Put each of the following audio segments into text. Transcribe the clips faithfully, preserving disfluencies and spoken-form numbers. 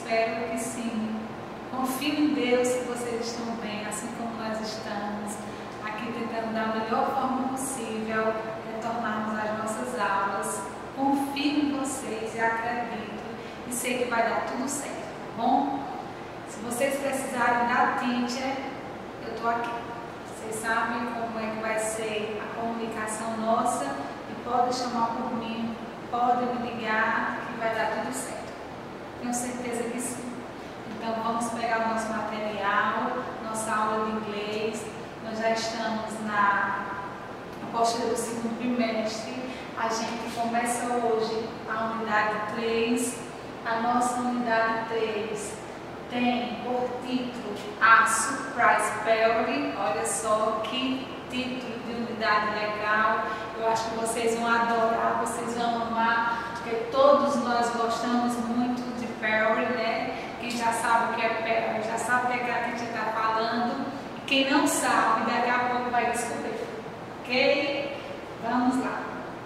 espero que sim. Confio em Deus que vocês estão bem, assim como nós estamos, aqui tentando da melhor forma possível retornarmos às nossas aulas. Confio em vocês e acredito e sei que vai dar tudo certo, tá bom? Se vocês precisarem da teacher, eu estou aqui. Vocês sabem como é que vai ser a comunicação nossa e podem chamar por mim, podem me ligar que vai dar tudo certo. Tenho certeza que sim. Então vamos pegar o nosso material, nossa aula de inglês. Nós já estamos na apostila do segundo bimestre. A gente começa hoje a unidade três. A nossa unidade três tem por título a Surprise Party. Olha só que título de unidade legal. Eu acho que vocês vão adorar, vocês vão amar, porque todos nós gostamos muito de Party, né? Quem já sabe o que é Party, já sabe o que, é que a gente está falando. E quem não sabe, daqui a pouco vai descobrir. Ok? Vamos lá.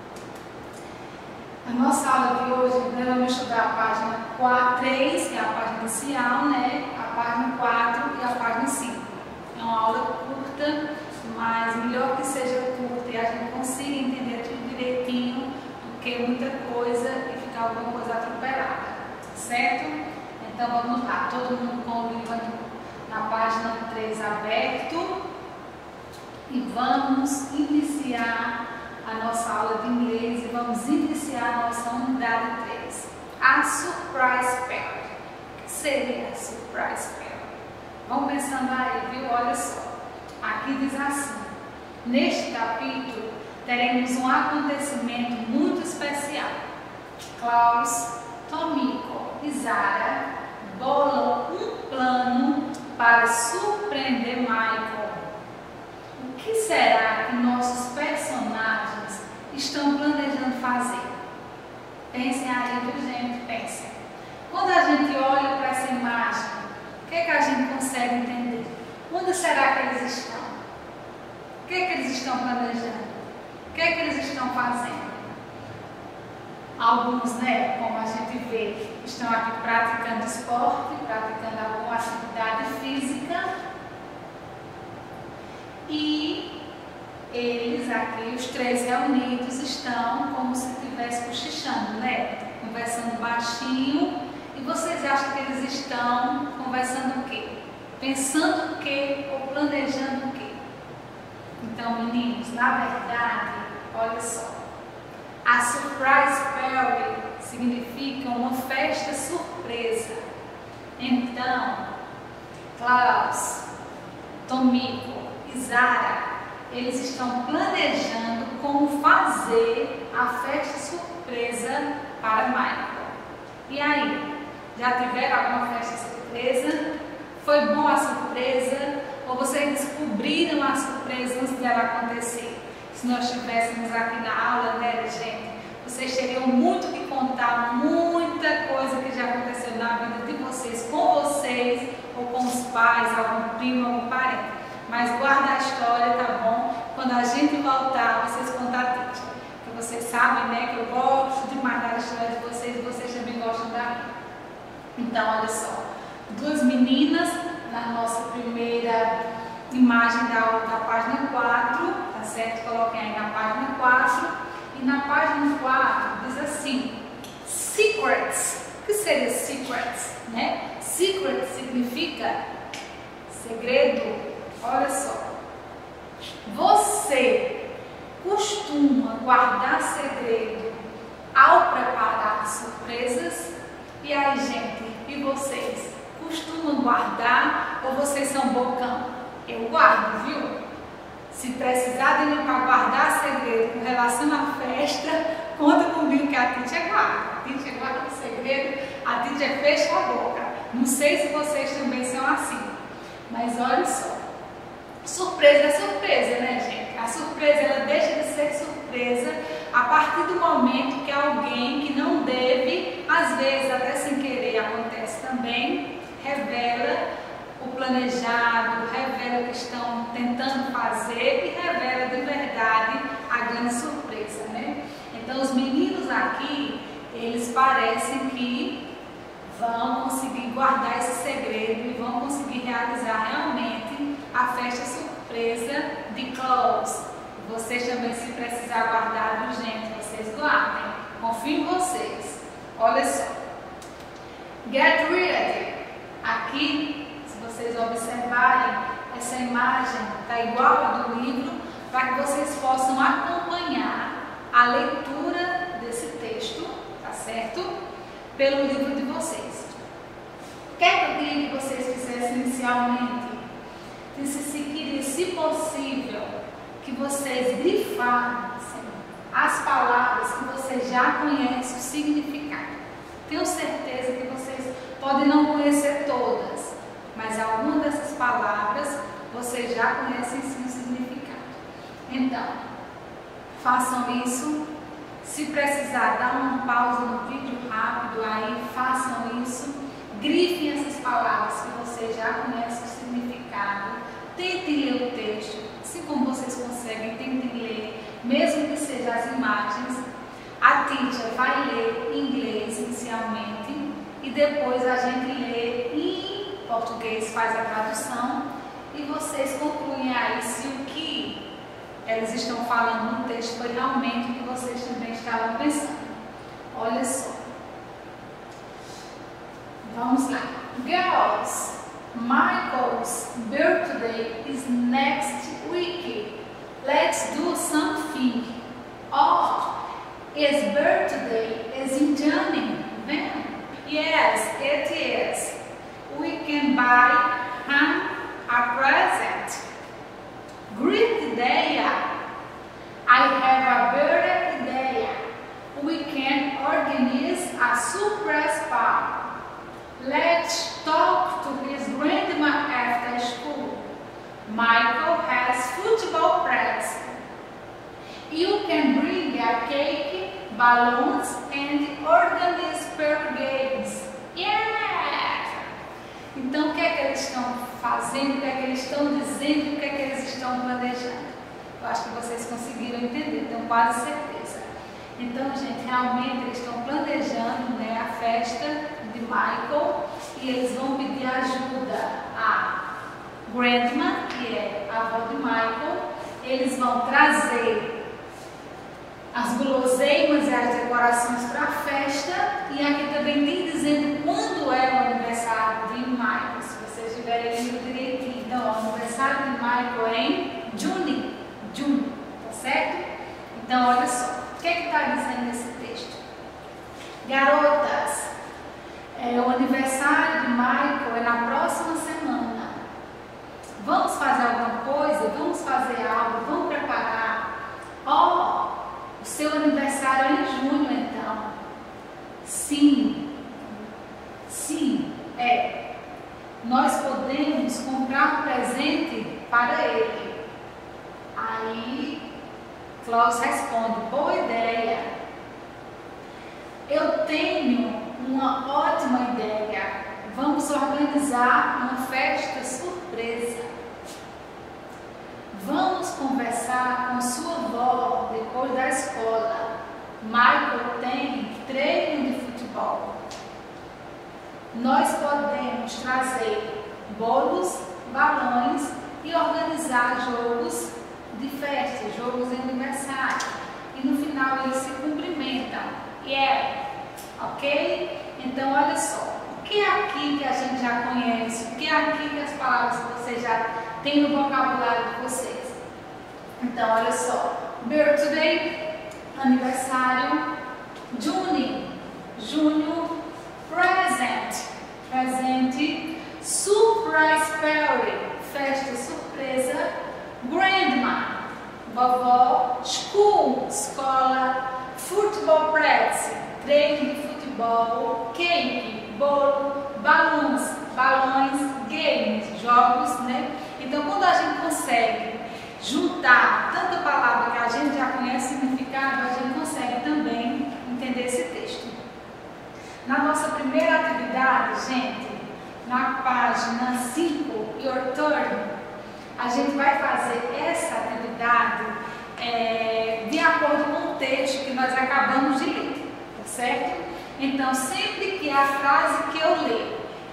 A nossa aula de hoje, nós vamos estudar a página quatro, três, que é a página inicial, né? A página quatro e a página cinco. É uma aula curta, mas melhor que seja curta e a gente consiga entender tudo direitinho do que muita coisa e ficar alguma coisa atropelada, certo? Então vamos lá, todo mundo com o livro na página três aberto e vamos iniciar a nossa aula de inglês e vamos iniciar a nossa unidade três. A Surprise Party. O que seria a Surprise Party? Vamos pensando aí, viu? Olha só. Aqui diz assim: neste capítulo teremos um acontecimento muito especial. Klaus, Tomiko e Zara bolam um plano para surpreender Michael. O que será que nossos personagens estão planejando fazer? Pensem aí, viu, gente? Pensem. Quando a gente olha para essa imagem, o que é que a gente consegue entender? Onde será que eles estão? O que é que eles estão planejando? O que é que eles estão fazendo? Alguns, né, como a gente vê, estão aqui praticando esporte, praticando alguma atividade física. E eles aqui, os três reunidos, estão como se estivessem cochichando, né? Conversando baixinho. E vocês acham que eles estão conversando o quê? Pensando o quê? Ou planejando o quê? Então, meninos, na verdade, olha só. A Surprise Party significa uma festa surpresa. Então, Klaus, Tomiko e Zara, eles estão planejando como fazer a festa surpresa para Michael. E aí, já tiveram alguma festa surpresa? Foi boa a surpresa? Ou vocês descobriram a surpresa antes dela acontecer? Se nós estivéssemos aqui na aula, né, gente, vocês teriam muito que contar, muita coisa que já aconteceu na vida de vocês, com vocês, ou com os pais, algum primo, algum parente. Mas guarda a história, tá bom? Quando a gente voltar, vocês contam a teacher. Porque vocês sabem, né, que eu gosto demais da história de vocês e vocês também gostam da minha. Então, olha só. Duas meninas na nossa primeira imagem da aula da página quatro, tá certo? Coloquem aí na página quatro. E na página quatro diz assim: Secrets. O que seria secrets, né? Secret significa segredo. Olha só, você costuma guardar segredo ao preparar surpresas? E aí, gente, e vocês? Costumam guardar ou vocês são bocão? Eu guardo, viu? Se precisar de mim para guardar segredo com relação à festa, conta comigo que a teacher guarda. A teacher guarda o segredo, a teacher fecha a boca. Não sei se vocês também são assim, mas olha só. Surpresa é surpresa, né, gente? A surpresa, ela deixa de ser surpresa a partir do momento que alguém que não deve, às vezes até sem querer acontece também, revela o planejado, revela o que estão tentando fazer e revela de verdade a grande surpresa, né? Então os meninos aqui, eles parecem que vão conseguir conseguir guardar esse segredo e vão conseguir realizar realmente a festa surpresa de Claus. Vocês também, se precisar guardar, viu, gente, vocês guardem. Confio em vocês. Olha só. Get ready. Aqui, se vocês observarem, essa imagem está igual a do livro, para que vocês possam acompanhar a leitura desse texto, tá certo? Pelo livro de vocês. O que é que eu queria que vocês fizessem inicialmente? Disse se queria, se possível, que vocês grifassem as palavras que vocês já conhecem o significado. Tenho certeza que vocês podem não conhecer todas, mas algumas dessas palavras vocês já conhecem sim o significado. Então, façam isso. Se precisar dar uma pausa no vídeo rápido, aí façam isso. Grifem essas palavras que vocês já conhecem o significado. Tentem ler o texto, assim como vocês conseguem, tentem ler, mesmo que sejam as imagens. A teacher vai ler em inglês inicialmente e depois a gente lê em português, faz a tradução e vocês concluem aí se o que eles estão falando no texto foi realmente o que vocês também estavam pensando. Olha só. Vamos lá. Girls, Michael's birthday is next week. Let's do something. Oh, his birthday is in June. Then, yes, it is. We can buy him a present. Great idea. I have a better idea. We can organize a surprise party. Let's talk to his grandma after school. Michael has football practice. You can bring a cake, balloons, and organize pair games. Yeah! Então, o que é que eles estão fazendo, o que é que eles estão dizendo, o que é que eles estão planejando? Eu acho que vocês conseguiram entender, tenho quase certeza. Então, gente, realmente eles estão planejando, né, a festa de Michael e eles vão pedir ajuda a grandma, que é a avó de Michael. Eles vão trazer as guloseimas e as decorações para a festa. E aqui também tem dizendo quando é o aniversário de Michael, se vocês tiverem lido direitinho. Então, ó, o aniversário de Michael é em junho, junho, tá certo? Então, olha só, o que é que está dizendo nesse texto? Garotas, é, o aniversário de Michael é na próxima semana. Vamos fazer alguma coisa? Vamos fazer algo? Vamos preparar? Ó, oh, o seu aniversário é em junho, então. Sim, sim, é. Nós podemos comprar um presente para ele. Aí, Klaus responde, boa ideia. Eu tenho uma ótima ideia. Vamos organizar uma festa surpresa. Vamos conversar com sua avó depois da escola. Michael tem treino de futebol. Nós podemos trazer bolos, balões e organizar jogos de festa, jogos de aniversário. E no final eles se cumprimentam. Yeah, ok? Então olha só, o que é aqui que a gente já conhece? O que é aqui que as palavras que você já tem no vocabulário de vocês? Então olha só, birthday, aniversário, June, junho, present, presente, surprise party, festa surpresa, grandma, vovó, school, escola, football practice, treino de futebol, cake, bolo, balloons, balões, games, jogos, né? Então, quando a gente consegue juntar tanta palavra que a gente já conhece o significado, a gente consegue também entender esse texto. Na nossa primeira atividade, gente, na página cinco, Your Turn, a gente vai fazer essa atividade é, de acordo com o texto que nós acabamos de ler, tá certo? Então, sempre que a frase que eu ler,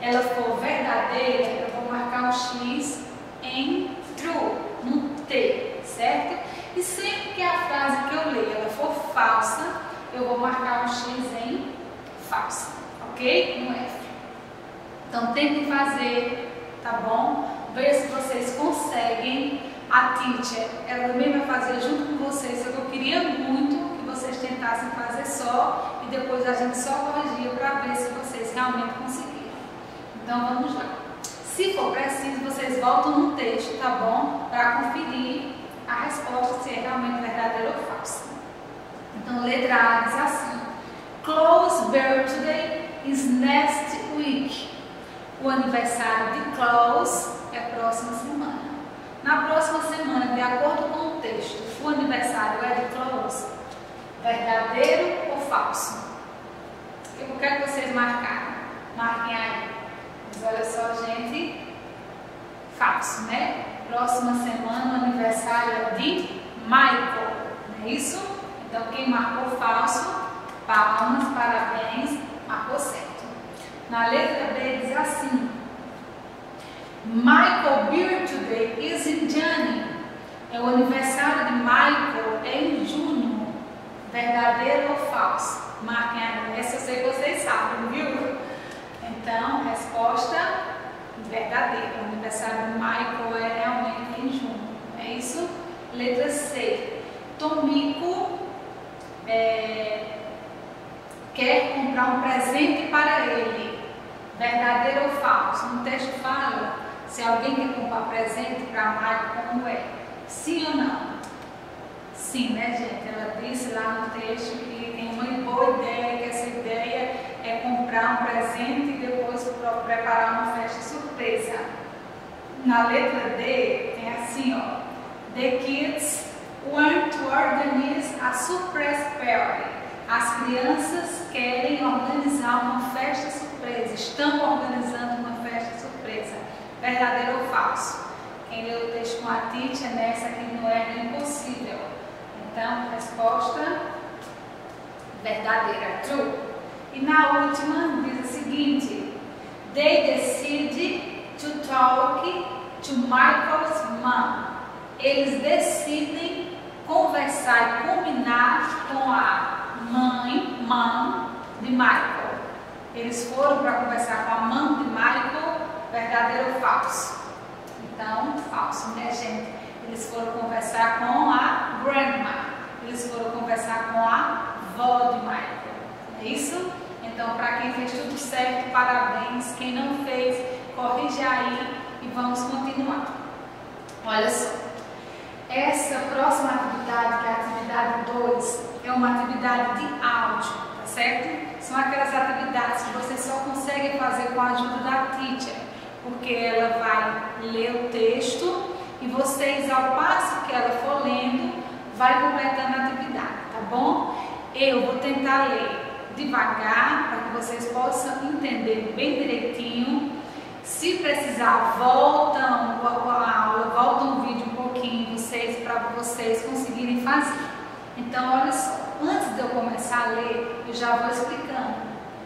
ela for verdadeira, eu vou marcar um X em true, no T, certo? E sempre que a frase que eu leio ela for falsa, eu vou marcar um X em falsa, ok? No F. Então tentem fazer, tá bom? Ver se vocês conseguem. A teacher, ela também vai fazer junto com vocês, só que eu queria muito que vocês tentassem fazer só e depois a gente só corrigia para ver se vocês realmente conseguiram. Então vamos lá. Se for preciso, vocês voltam no texto, tá bom? Para conferir a resposta se é realmente verdadeira ou falsa. Então, letra A diz assim: Chloe's birthday is next week. O aniversário de Chloe é próxima semana. Na próxima semana, de acordo com o texto, o aniversário é de Chloe. Verdadeiro ou falso? Eu quero que vocês marcarem. Marquem aí. Mas olha só, gente. Falso, né? Próxima semana, o aniversário é de Michael. Não é isso? Então, quem marcou falso, palmas, parabéns, marcou certo. Na letra B diz assim: Michael's birthday is in June. É o aniversário de Michael é em junho. Verdadeiro ou falso? Marquem aí. Essa eu sei que vocês sabem, viu? Então, resposta verdadeira. O aniversário de Michael é realmente em junho. É isso? Letra C. Tomiko é, quer comprar um presente para ele. Verdadeiro ou falso? No texto fala se alguém quer comprar presente para Michael, como é? Sim ou não? Sim, né, gente? Ela disse lá no texto que tem uma boa ideia, que essa ideia é comprar um presente e depois preparar uma festa surpresa. Na letra D tem assim, ó: The kids want to organize a surprise party. As crianças querem organizar uma festa surpresa. Estão organizando uma festa surpresa. Verdadeiro ou falso? Quem leu o texto com a teacher, nessa aqui não é impossível. Então, resposta verdadeira, true. E na última diz o seguinte: They decide to talk to Michael's mom. Eles decidem conversar e combinar com a mãe, mom de Michael. Eles foram para conversar com a mãe de Michael. Verdadeiro ou falso? Então, falso, né, gente? Eles foram conversar com a grandma. Eles foram conversar com a avó de Michael. É isso? Então, para quem fez tudo certo, parabéns. Quem não fez, corrige aí e vamos continuar. Olha só. Essa próxima atividade, que é a atividade dois, é uma atividade de áudio, tá certo? São aquelas atividades que vocês só conseguem fazer com a ajuda da teacher, porque ela vai ler o texto e vocês, ao passo que ela for lendo, vai completando a atividade, tá bom? Eu vou tentar ler devagar para que vocês possam entender bem direitinho. Se precisar, voltam a aula, voltam o vídeo um pouquinho vocês, para vocês conseguirem fazer. Então, olha só, antes de eu começar a ler, eu já vou explicando.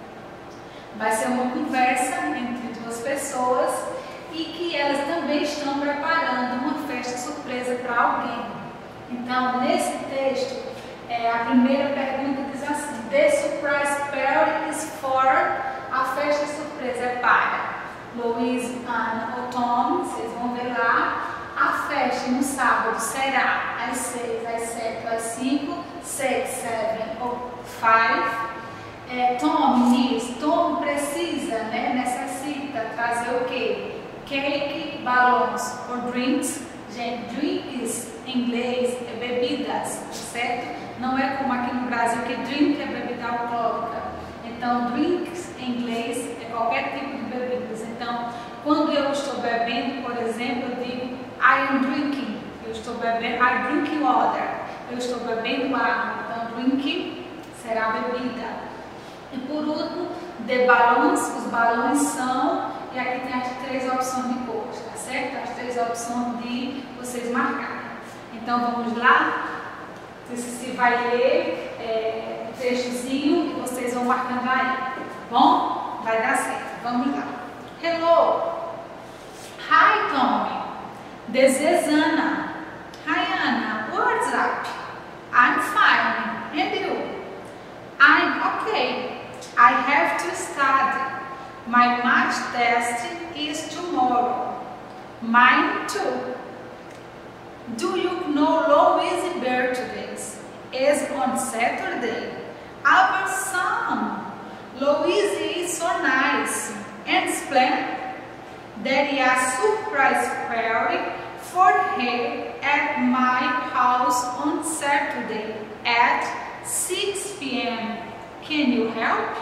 Vai ser uma conversa entre duas pessoas e que elas também estão preparando uma festa surpresa para alguém. Então, nesse texto, é, a primeira pergunta diz assim: The surprise party is for. A festa surpresa é para Louise, Ana ou Tom. Vocês vão ver lá. A festa no sábado será às seis, às sete, às cinco, seis, sete ou cinco. É, Tom diz, Tom precisa, né, necessita trazer o quê? Cake, balões ou drinks. Gente, drinks em inglês é bebidas, certo? Não é como aqui no Brasil que drink é bebida alcoólica. Então, drinks em inglês é qualquer tipo de bebidas. Então, quando eu estou bebendo, por exemplo, eu digo I am drinking. Eu estou bebendo, I drinking water. Eu estou bebendo água. Então, drinking será bebida. E por último, de balões, os balões são, e aqui tem as três opções de cores, tá certo? As três opções de vocês marcarem. Então vamos lá, você vai ler é, o textozinho e vocês vão marcando aí, tá bom? Vai dar certo, vamos lá. Hello. Hi, Tommy. This is Anna. Hi, Anna. What's up? I'm fine. And you? I'm okay. I have to study. My math test is tomorrow. Mine too. Do you know Louise's birthday is on Saturday? Our son. Louise is so nice and splendid. There is a surprise party for her at my house on Saturday at six p m Can you help?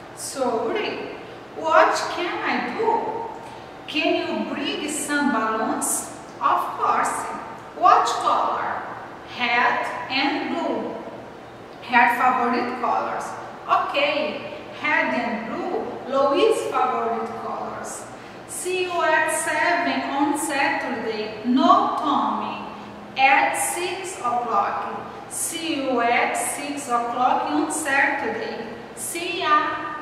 Sorry. What can I do? Can you bring some balloons? Of course. What color? Red and blue. Her favorite colors. Okay. Red and blue. Louise's favorite colors. See you at seven on Saturday. No, Tommy. At six o'clock. See you at six o'clock on Saturday. See ya.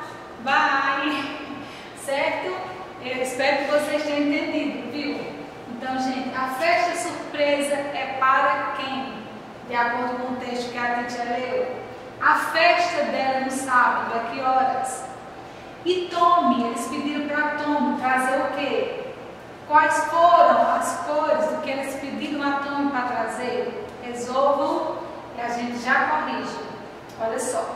Bye. Certo? Eu espero que vocês tenham entendido, viu? Então, gente, a festa surpresa é para quem? De acordo com o texto que a Titia leu. A festa dela no sábado, a que horas? E Tommy, eles pediram para Tommy trazer o quê? Quais foram as cores do que eles pediram a Tommy para trazer? Resolvam e a gente já corrige. Olha só.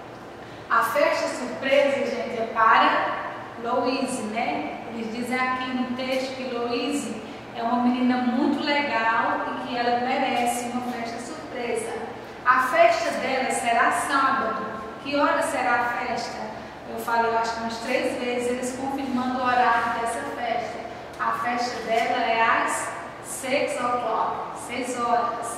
A festa surpresa, gente, é para Louise, né? Eles dizem aqui no texto que Louise é uma menina muito legal e que ela merece uma festa surpresa. A festa dela será sábado. Que hora será a festa? Eu falei, eu acho que umas três vezes, eles confirmando o horário dessa festa. A festa dela é às seis o'clock, seis horas.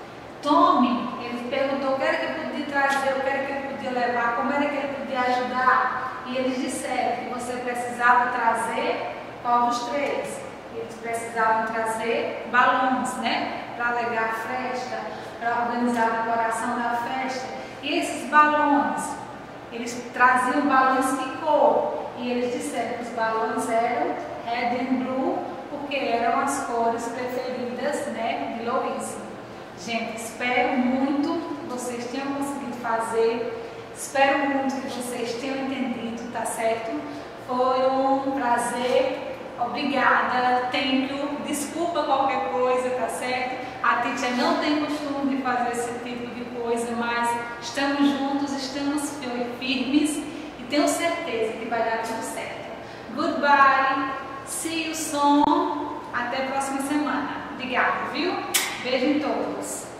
Tommy, ele perguntou o que era que ele podia trazer, o que era que ele podia levar, como era que ele podia ajudar. E eles disseram que você precisava trazer qual dos três? Eles precisavam trazer balões, né? Para alegar a festa, para organizar a decoração da festa. E esses balões, eles traziam balões que cor? E eles disseram que os balões eram red and blue, porque eram as cores preferidas, né, de Louise. Gente, espero muito que vocês tenham conseguido fazer. Espero muito que vocês tenham entendido, tá certo? Foi um prazer. Obrigada. Thank you. Desculpa qualquer coisa, tá certo? A Titia não tem costume de fazer esse tipo de coisa, mas estamos juntos, estamos firmes e tenho certeza que vai dar tudo certo. Goodbye. See you soon. Até a próxima semana. Obrigada, viu? Beijo em todos.